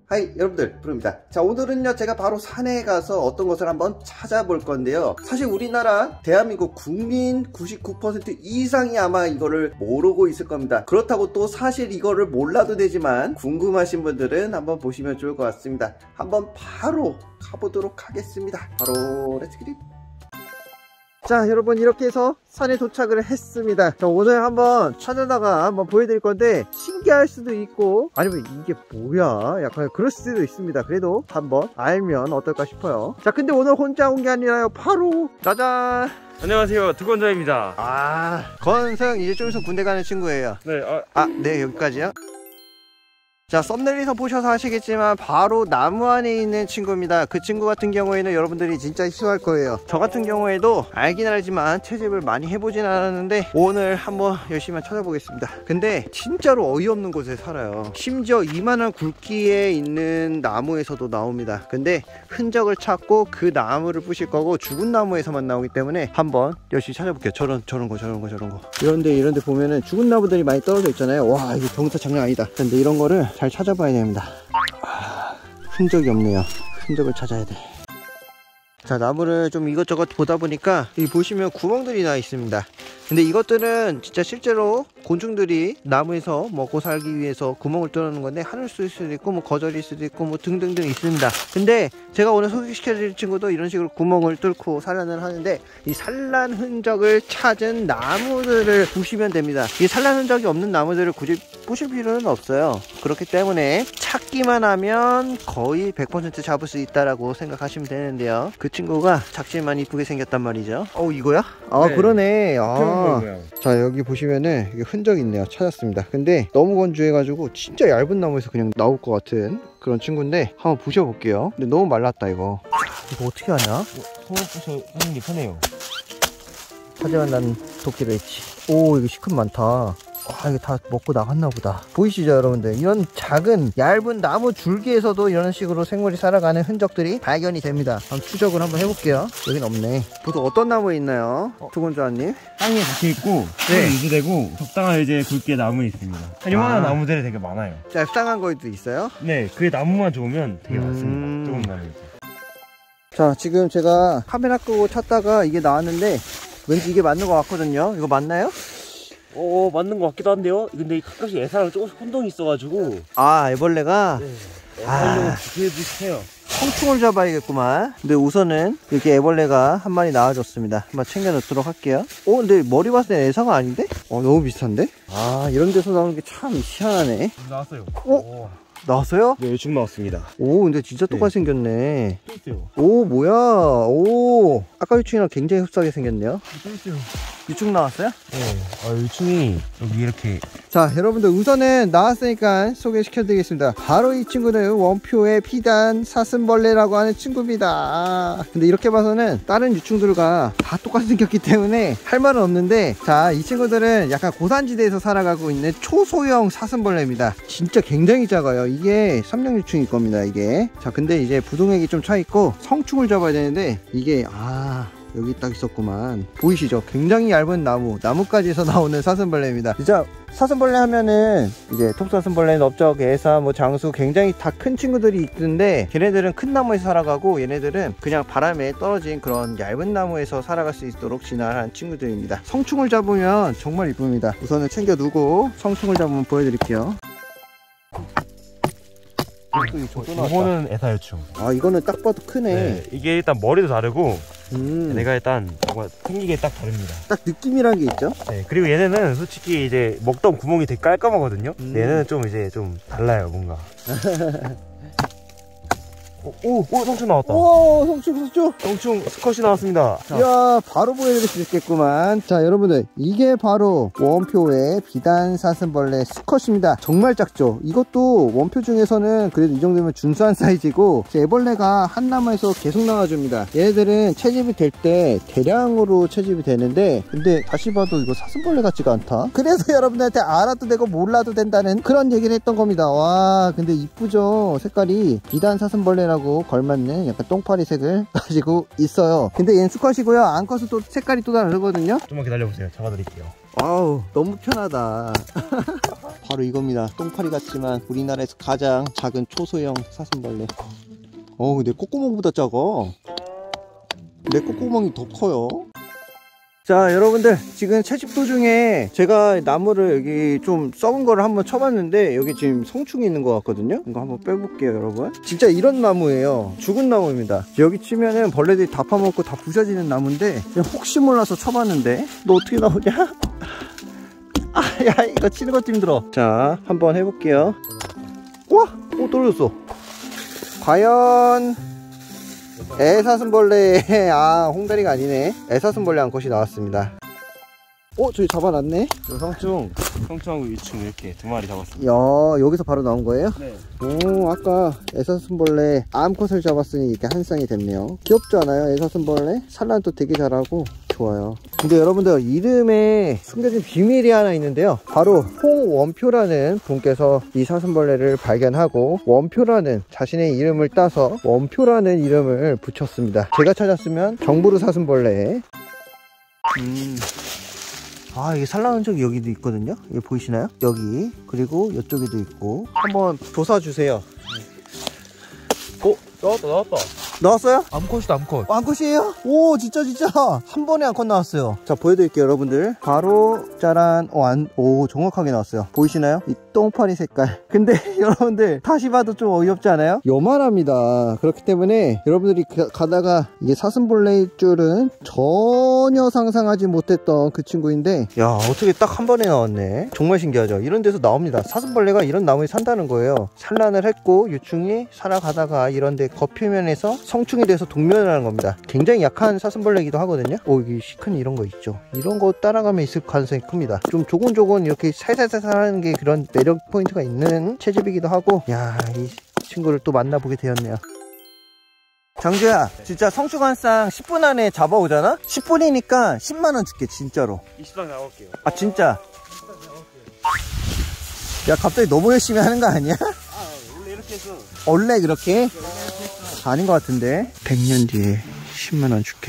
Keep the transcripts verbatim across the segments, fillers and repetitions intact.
하이 여러분들, 브루입니다. 자, 오늘은요 제가 바로 산에 가서 어떤 것을 한번 찾아볼 건데요, 사실 우리나라 대한민국 국민 구십구 퍼센트 이상이 아마 이거를 모르고 있을 겁니다. 그렇다고 또 사실 이거를 몰라도 되지만 궁금하신 분들은 한번 보시면 좋을 것 같습니다. 한번 바로 가보도록 하겠습니다. 바로 렛츠 기릿. 자, 여러분, 이렇게 해서 산에 도착을 했습니다. 자, 오늘 한번 찾아다가 한번 보여드릴 건데 신기할 수도 있고 아니면 이게 뭐야 약간 그럴 수도 있습니다. 그래도 한번 알면 어떨까 싶어요. 자, 근데 오늘 혼자 온 게 아니라요, 바로 짜잔! 안녕하세요, 두건자입니다. 아, 건성 이제 좀 있으면 군대 가는 친구예요. 네, 아, 아, 네, 여기까지요. 자, 썸네일에서 보셔서 아시겠지만 바로 나무 안에 있는 친구입니다. 그 친구 같은 경우에는 여러분들이 진짜 희소할 거예요. 저 같은 경우에도 알긴 알지만 채집을 많이 해보진 않았는데 오늘 한번 열심히 찾아보겠습니다. 근데 진짜로 어이없는 곳에 살아요. 심지어 이만한 굵기에 있는 나무에서도 나옵니다. 근데 흔적을 찾고 그 나무를 부실 거고 죽은 나무에서만 나오기 때문에 한번 열심히 찾아볼게요. 저런 저런 거 저런 거 저런 거 이런데 이런데 보면은 죽은 나무들이 많이 떨어져 있잖아요. 와, 이게 경사 장난 아니다. 근데 이런 거를 잘 찾아봐야 됩니다. 아, 흔적이 없네요. 흔적을 찾아야 돼. 자, 나무를 좀 이것저것 보다 보니까 여기 보시면 구멍들이 나 있습니다. 근데 이것들은 진짜 실제로 곤충들이 나무에서 먹고 살기 위해서 구멍을 뚫어놓는 건데 하늘 수일 수도 있고 뭐 거절일 수도 있고 뭐 등등등 있습니다. 근데 제가 오늘 소개시켜드릴 친구도 이런 식으로 구멍을 뚫고 산란을 하는데 이 산란 흔적을 찾은 나무들을 보시면 됩니다. 이 산란 흔적이 없는 나무들을 굳이 부실 필요는 없어요. 그렇기 때문에 찾기만 하면 거의 백 퍼센트 잡을 수 있다라고 생각하시면 되는데요, 그 친구가 작지만 이쁘게 생겼단 말이죠. 어, 이거야? 아, 네. 그러네. 아. 자, 여기 보시면은 흔적이 있네요. 찾았습니다. 근데 너무 건조해가지고 진짜 얇은 나무에서 그냥 나올 것 같은 그런 친구인데 한번 부셔볼게요. 근데 너무 말랐다 이거. 이거 어떻게 하냐? 손을 부셔 하는 게 편해요. 하지만 난 도끼를 했지. 오, 이거 시큼 많다. 와, 이게 다 먹고 나갔나 보다. 보이시죠 여러분들? 이런 작은 얇은 나무 줄기에서도 이런 식으로 생물이 살아가는 흔적들이 발견이 됩니다. 한번 추적을 한번 해볼게요. 여긴 없네. 보통 어떤 나무에 있나요? 어. 두건조아님? 땅에 박혀있고 네. 유지되고 적당한 이제 굵기의 나무에 있습니다. 요만한 아. 나무들이 되게 많아요. 짤쌍한 거에도 있어요? 네, 그 나무만 좋으면 되게 음... 많습니다. 조금 나무. 자, 지금 제가 카메라 끄고 찾다가 이게 나왔는데 왠지 이게 맞는 것 같거든요. 이거 맞나요? 어, 맞는 것 같기도 한데요. 근데 가끔씩 애사랑 조금씩 혼동이 있어가지고. 아, 애벌레가? 네, 애벌레가 되게 비슷해요. 성충을 잡아야겠구만. 근데 우선은 이렇게 애벌레가 한 마리 나와줬습니다. 한번 챙겨 넣도록 할게요. 어, 근데 머리 봤을 때 애사가 아닌데? 어, 너무 비슷한데? 아, 이런 데서 나오는 게 참 희한하네. 나왔어요. 어? 오. 나왔어요? 네, 유충 나왔습니다. 오, 근데 진짜 똑같이 네. 생겼네. 또 있어요. 오, 뭐야. 오, 아까 유충이랑 굉장히 흡사하게 생겼네요. 또 있어요. 유충 나왔어요? 네. 아, 유충이 여기 이렇게. 자, 여러분들 우선은 나왔으니까 소개시켜 드리겠습니다. 바로 이 친구는 원표의 비단 사슴벌레라고 하는 친구입니다. 아, 근데 이렇게 봐서는 다른 유충들과 다 똑같이 생겼기 때문에 할 말은 없는데, 자, 이 친구들은 약간 고산지대에서 살아가고 있는 초소형 사슴벌레입니다. 진짜 굉장히 작아요. 이게 삼령유충일 겁니다, 이게. 자, 근데 이제 부동액이 좀 차있고 성충을 잡아야 되는데 이게 아, 여기 딱 있었구만. 보이시죠? 굉장히 얇은 나무, 나뭇가지에서 나오는 사슴벌레입니다. 진짜 사슴벌레 하면은 이제 톱사슴벌레, 넓적, 애사, 뭐 장수 굉장히 다 큰 친구들이 있는데 걔네들은 큰 나무에서 살아가고 얘네들은 그냥 바람에 떨어진 그런 얇은 나무에서 살아갈 수 있도록 진화한 친구들입니다. 성충을 잡으면 정말 이쁩니다. 우선은 챙겨두고 성충을 잡으면 보여드릴게요. 이거는 애사유충. 아, 이거는 딱 봐도 크네. 네, 이게 일단 머리도 다르고 음. 얘네가 일단 뭔가 생긴 게 딱 다릅니다. 딱 느낌이란 게 있죠? 네, 그리고 얘네는 솔직히 이제 먹던 구멍이 되게 깔끔하거든요. 음. 얘네는 좀 이제 좀 달라요, 뭔가. 오, 오, 성충 나왔다. 오, 성충, 성충. 성충 스컷이 나왔습니다. 자. 이야, 바로 보여드릴 수 있겠구만. 자, 여러분들, 이게 바로 원표의 비단 사슴벌레 수컷입니다. 정말 작죠? 이것도 원표 중에서는 그래도 이 정도면 준수한 사이즈고, 애벌레가 한 나무에서 계속 나와줍니다. 얘네들은 채집이 될 때 대량으로 채집이 되는데, 근데 다시 봐도 이거 사슴벌레 같지가 않다. 그래서 여러분들한테 알아도 되고 몰라도 된다는 그런 얘기를 했던 겁니다. 와, 근데 이쁘죠? 색깔이 비단 사슴벌레라고 걸맞는 약간 똥파리 색을 가지고 있어요. 근데 얘는 수컷이고요. 암컷은 또 색깔이 또 다르거든요. 좀만 기다려보세요. 잡아드릴게요. 아우, 너무 편하다. 바로 이겁니다. 똥파리 같지만 우리나라에서 가장 작은 초소형 사슴벌레. 어 근데 콧구멍보다 작아. 내 콧구멍이 더 커요. 자 여러분들, 지금 채집 도중에 제가 나무를 여기 좀 썩은 거를 한번 쳐봤는데 여기 지금 성충이 있는 것 같거든요. 이거 한번 빼볼게요 여러분. 진짜 이런 나무예요. 죽은 나무입니다. 여기 치면은 벌레들이 다 파먹고 다 부셔지는 나무인데 그냥 혹시 몰라서 쳐봤는데 너 어떻게 나오냐? 아, 야 이거 치는 것도 힘들어. 자 한번 해볼게요. 우와, 오 떨어졌어. 과연 애사슴벌레. 아 홍다리가 아니네. 애사슴벌레 암컷이 나왔습니다. 어 저기 잡아놨네. 성충 성충하고 유충 이렇게 두 마리 잡았어요. 야 여기서 바로 나온 거예요? 네. 오 아까 애사슴벌레 암컷을 잡았으니 이렇게 한 쌍이 됐네요. 귀엽지 않아요? 애사슴벌레 산란도 되게 잘하고 좋아요. 근데 여러분들 이름에 숨겨진 비밀이 하나 있는데요. 바로 홍원표라는 분께서 이 사슴벌레를 발견하고 원표라는 자신의 이름을 따서 원표라는 이름을 붙였습니다. 제가 찾았으면 정부르 사슴벌레. 음. 아 이게 산란 흔적이 여기도 있거든요. 여기 보이시나요? 여기 그리고 이쪽에도 있고. 한번 조사 주세요. 어? 나왔다 나왔다. 나왔어요? 암컷이다 암컷. 어, 암컷이에요? 오 진짜 진짜 한 번에 암컷 나왔어요. 자 보여드릴게요 여러분들. 바로 짜란. 오, 안, 오 정확하게 나왔어요. 보이시나요? 이 똥파리 색깔. 근데 여러분들 다시 봐도 좀 어이없지 않아요? 요만합니다. 그렇기 때문에 여러분들이 가, 가다가 이게 사슴벌레일 줄은 전혀 상상하지 못했던 그 친구인데, 야 어떻게 딱 한 번에 나왔네. 정말 신기하죠. 이런 데서 나옵니다. 사슴벌레가 이런 나무에 산다는 거예요. 산란을 했고 유충이 살아가다가 이런 데 겉표면에서 성충이 돼서 동면을 하는 겁니다. 굉장히 약한 사슴벌레이기도 하거든요. 오 여기 시큰 이런 거 있죠. 이런 거 따라가면 있을 가능성이 큽니다. 좀 조곤조곤 이렇게 살살살살 하는 게 그런 매력 포인트가 있는 채집이기도 하고. 야 이 친구를 또 만나보게 되었네요. 장주야 진짜 성충 한 쌍 십 분 안에 잡아오잖아? 십 분이니까 십만 원 줄게 진짜로. 이십 쌍 나올게요. 아 진짜? 야 갑자기 너무 열심히 하는 거 아니야? 아 원래 이렇게 해서. 원래 그렇게? 아닌 것 같은데. 백 년 뒤에 십만 원 줄게.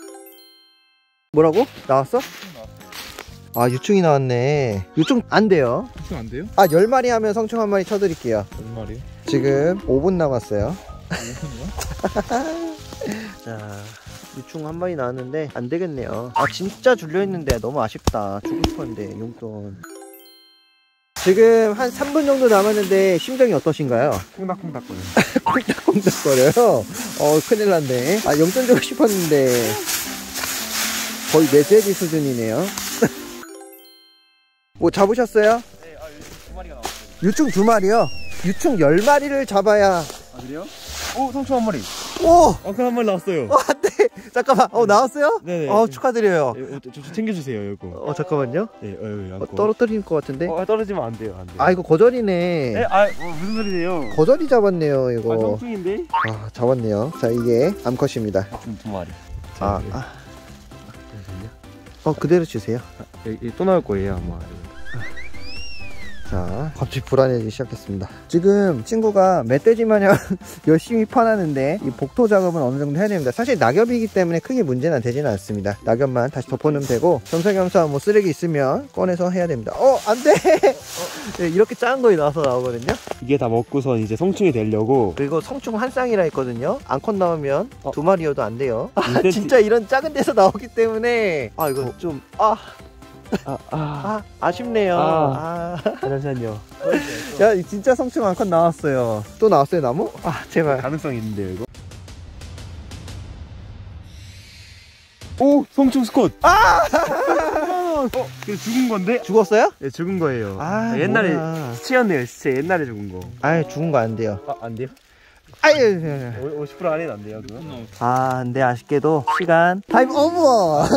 뭐라고? 나왔어? 아 유충이 나왔네. 유충 안 돼요. 유충 안 돼요? 아 열 마리 하면 성충 한 마리 쳐드릴게요. 몇 마리요? 지금 오 분 남았어요. 오 분이요? 자 유충 한 마리 나왔는데 안 되겠네요. 아 진짜 줄려있는데 너무 아쉽다. 주고 싶었는데 용돈. 지금 한 삼 분 정도 남았는데 심정이 어떠신가요? 콩닥콩닥거려요. 콩닥콩닥거려요? 어 큰일 났네. 아 용돈 주고 싶었는데 거의 메시지 수준이네요. 뭐 잡으셨어요? 네, 아 유충 두 마리가 나왔어요. 유충 두 마리요? 유충 열 마리를 잡아야. 아 그래요? 오 성충 한 마리. 오! 암컷 한 마리 나왔어요. 어 안돼. 잠깐만. 어 나왔어요? 네네. 어 축하드려요. 예, 어, 저, 저 챙겨주세요 이거. 어 잠깐만요. 예, 어, 어, 어, 떨어뜨릴 것 같은데. 어, 떨어지면 안 돼요, 안 돼요. 아 이거 거절이네. 에, 아, 어, 무슨 소리세요? 거절이 잡았네요 아, 이거. 성충인데? 아 잡았네요. 자 이게 암컷입니다. 두, 두 마리. 아, 자, 아. 잠시만요. 어 그대로 주세요. 예, 예, 또 나올 거예요 아마. 자 갑자기 불안해지기 시작했습니다. 지금 친구가 멧돼지 마냥 열심히 파나는데 이 복토 작업은 어느 정도 해야 됩니다. 사실 낙엽이기 때문에 크게 문제는 되지는 않습니다. 낙엽만 다시 덮어놓으면 되고 겸사겸사 뭐 쓰레기 있으면 꺼내서 해야 됩니다. 어 안돼. 어, 네, 이렇게 작은 거에 나와서 나오거든요. 이게 다 먹고선 이제 성충이 되려고. 그리고 성충 한 쌍이라 했거든요. 암컷 나오면 어. 두 마리여도 안 돼요. 아, 인센티- 진짜 이런 작은 데서 나오기 때문에 아 이거 좀 아 아, 아, 아, 아쉽네요. 아. 아. 잠시만요. 야, 진짜 성충 암컷 나왔어요. 또 나왔어요, 나무? 아, 제발. 가능성이 있는데요 이거. 오, 성충 스컷. 아! 어, 이거 죽은 건데? 죽었어요? 네, 죽은 거예요. 아, 옛날에 뭐야. 시체였네요. 시체 옛날에 죽은 거. 아이, 죽은 거 안 돼요. 아, 안 돼요? 아유, 오십 퍼센트 안에는 안 돼요. 그건? 아, 근데 아쉽게도 시간 타임 오버.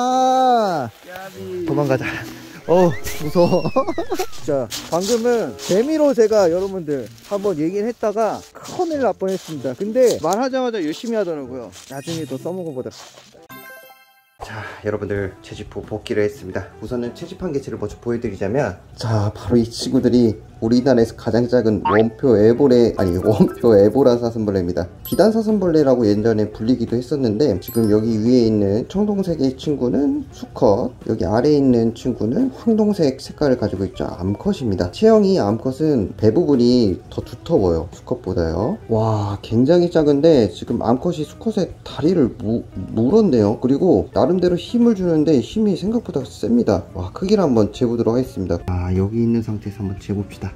도망가자. 어, 무서워. 자, 방금은 재미로 제가 여러분들 한번 얘기를 했다가 큰일 날 뻔했습니다. 근데 말하자마자 열심히 하더라고요. 나중에 더 써먹어보도록. 자, 여러분들 채집후 복귀를 했습니다. 우선은 채집한 개체를 먼저 보여드리자면, 자, 바로 이 친구들이 우리나라에서 가장 작은 원표 에보레, 아니 원표 에보라 사슴벌레입니다. 비단 사슴벌레라고 예전에 불리기도 했었는데, 지금 여기 위에 있는 청동색의 친구는 수컷, 여기 아래에 있는 친구는 황동색 색깔을 가지고 있죠. 암컷입니다. 체형이 암컷은 배 부분이 더 두터워요, 수컷보다요. 와, 굉장히 작은데 지금 암컷이 수컷의 다리를 무, 물었네요. 그리고 나름대로 힘을 주는데 힘이 생각보다 셉니다. 와, 크기를 한번 재보도록 하겠습니다. 아, 여기 있는 상태에서 한번 재봅시다.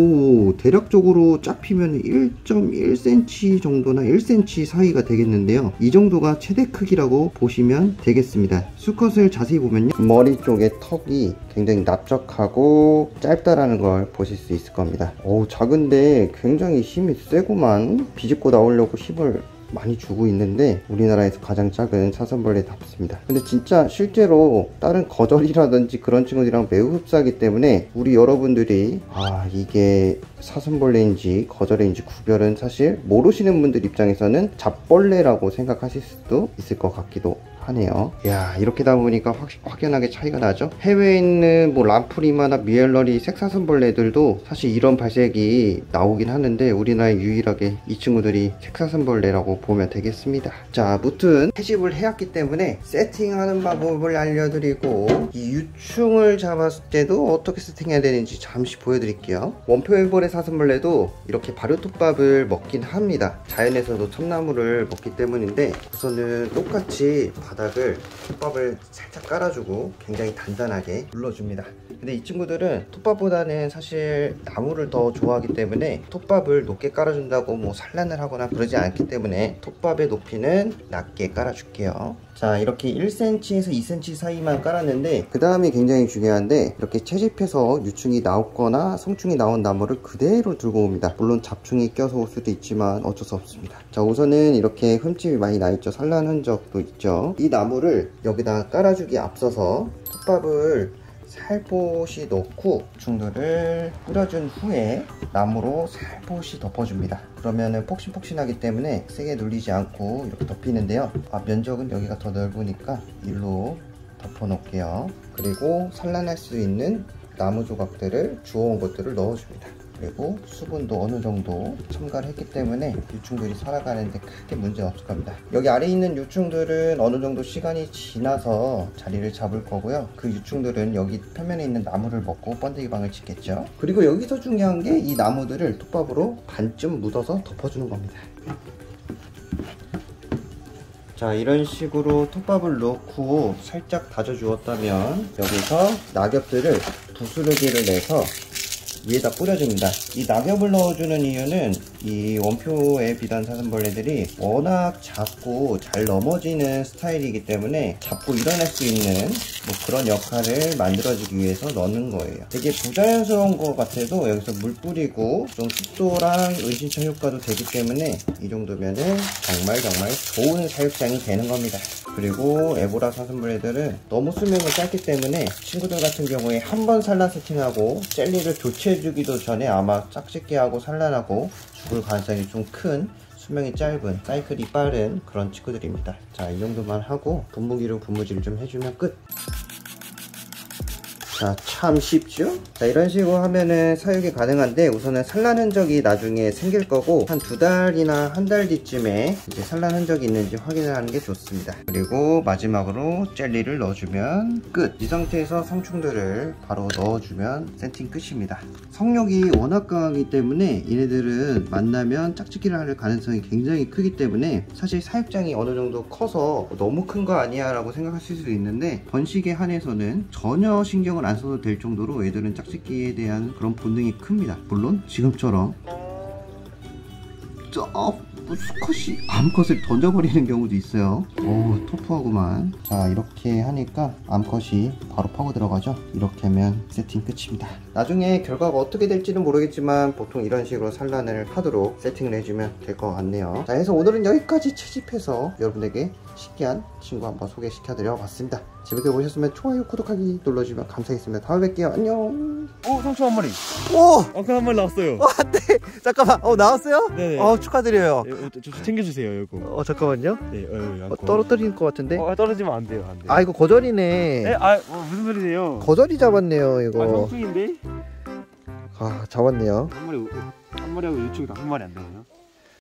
오, 대략적으로 잡히면 일 점 일 센티미터 정도나 일 센티미터 사이가 되겠는데요. 이 정도가 최대 크기라고 보시면 되겠습니다. 수컷을 자세히 보면요, 머리 쪽에 턱이 굉장히 납작하고 짧다라는 걸 보실 수 있을 겁니다. 오, 작은데 굉장히 힘이 세구만. 비집고 나오려고 힘을 많이 주고 있는데 우리나라에서 가장 작은 사슴벌레답습니다. 근데 진짜 실제로 다른 거절이라든지 그런 친구들이랑 매우 흡사하기 때문에 우리 여러분들이 아, 이게 사슴벌레인지 거절인지 구별은 사실 모르시는 분들 입장에서는 잡벌레라고 생각하실 수도 있을 것 같기도 하네요. 야, 이렇게 다 보니까 확, 확연하게 차이가 나죠. 해외에 있는 뭐 람프리마나 미엘러리 색사슴벌레들도 사실 이런 발색이 나오긴 하는데 우리나라에 유일하게 이 친구들이 색사슴벌레라고 보면 되겠습니다. 자, 무튼 채집을 해왔기 때문에 세팅하는 방법을 알려드리고, 이 유충을 잡았을 때도 어떻게 세팅해야 되는지 잠시 보여드릴게요. 원표에보레 사슴벌레도 이렇게 발효톱밥을 먹긴 합니다. 자연에서도 참나무를 먹기 때문인데, 우선은 똑같이 바닥을 톱밥을 살짝 깔아주고 굉장히 단단하게 눌러줍니다. 근데 이 친구들은 톱밥보다는 사실 나무를 더 좋아하기 때문에 톱밥을 높게 깔아준다고 뭐 산란을 하거나 그러지 않기 때문에 톱밥의 높이는 낮게 깔아줄게요. 자, 이렇게 일 센티미터에서 이 센티미터 사이만 깔았는데, 그 다음이 굉장히 중요한데, 이렇게 채집해서 유충이 나왔거나 성충이 나온 나무를 그대로 들고 옵니다. 물론 잡충이 껴서 올 수도 있지만 어쩔 수 없습니다. 자, 우선은 이렇게 흠집이 많이 나있죠. 산란 흔적도 있죠. 이 나무를 여기다 깔아주기 앞서서 톱밥을 살포시 넣고 유충들을 뿌려준 후에 나무로 살포시 덮어줍니다. 그러면은 폭신폭신하기 때문에 세게 눌리지 않고 이렇게 덮이는데요. 아, 면적은 여기가 더 넓으니까 일로 덮어 놓을게요. 그리고 산란할 수 있는 나무 조각들을 주워온 것들을 넣어줍니다. 그리고 수분도 어느 정도 첨가를 했기 때문에 유충들이 살아가는데 크게 문제는 없을 겁니다. 여기 아래에 있는 유충들은 어느 정도 시간이 지나서 자리를 잡을 거고요. 그 유충들은 여기 표면에 있는 나무를 먹고 번데기 방을 짓겠죠. 그리고 여기서 중요한 게 이 나무들을 톱밥으로 반쯤 묻어서 덮어주는 겁니다. 자, 이런 식으로 톱밥을 넣고 살짝 다져 주었다면 여기서 낙엽들을 부스러기를 내서 위에다 뿌려줍니다. 이 낙엽을 넣어주는 이유는 이 원표의 비단 사슴벌레들이 워낙 작고 잘 넘어지는 스타일이기 때문에 잡고 일어날 수 있는 뭐 그런 역할을 만들어주기 위해서 넣는 거예요. 되게 부자연스러운 것 같아도 여기서 물 뿌리고 좀 습도랑 은신처 효과도 되기 때문에 이 정도면은 정말 정말 좋은 사육장이 되는 겁니다. 그리고 에보라 사슴벌레들은 너무 수명이 짧기 때문에 친구들 같은 경우에 한 번 산란 세팅하고 젤리를 교체해주기도 전에 아마 짝짓기 하고 산란하고 죽을 가능성이 좀 큰, 수명이 짧은, 사이클이 빠른 그런 친구들입니다. 자, 이 정도만 하고 분무기로 분무질 좀 해주면 끝. 자, 참 쉽죠? 자, 이런 식으로 하면은 사육이 가능한데, 우선은 산란 흔적이 나중에 생길 거고 한 두 달이나 한 달 뒤쯤에 이제 산란 흔적이 있는지 확인을 하는 게 좋습니다. 그리고 마지막으로 젤리를 넣어주면 끝. 이 상태에서 성충들을 바로 넣어주면 세팅 끝입니다. 성욕이 워낙 강하기 때문에 얘네들은 만나면 짝짓기를 할 가능성이 굉장히 크기 때문에 사실 사육장이 어느 정도 커서 너무 큰 거 아니야 라고 생각하실 수도 있는데, 번식에 한해서는 전혀 신경을 안 써도 될 정도로 얘들은 짝짓기에 대한 그런 본능이 큽니다. 물론 지금처럼 저 수컷이 암컷을 던져버리는 경우도 있어요. 오, 터프하구만. 자, 이렇게 하니까 암컷이 바로 파고 들어가죠. 이렇게 하면 세팅 끝입니다. 나중에 결과가 어떻게 될지는 모르겠지만 보통 이런 식으로 산란을 하도록 세팅을 해주면 될 것 같네요. 자, 해서 오늘은 여기까지 채집해서 여러분에게 신기한 친구 한번 소개시켜드려 봤습니다. 재밌게 보셨으면 좋아요, 구독하기 눌러주시면 감사하겠습니다. 다음에 뵐게요. 안녕. 오, 상추 한 마리. 오! 앙카 한 마리 나왔어요. 어, 안 돼. 잠깐만. 어, 나왔어요? 네네. 어, 축하드려요. 네, 어, 저, 저 챙겨주세요, 이거. 어, 잠깐만요. 네, 어, 어, 떨어뜨릴 것 같은데? 어, 떨어지면 안 돼요, 안 돼요. 아, 이거 거절이네. 에? 아, 어, 무슨 소리세요? 거절이 잡았네요, 아, 이거. 성충인데? 아, 잡았네요. 한 마리, 한 마리하고 유충이 다 한 마리 안 되나요?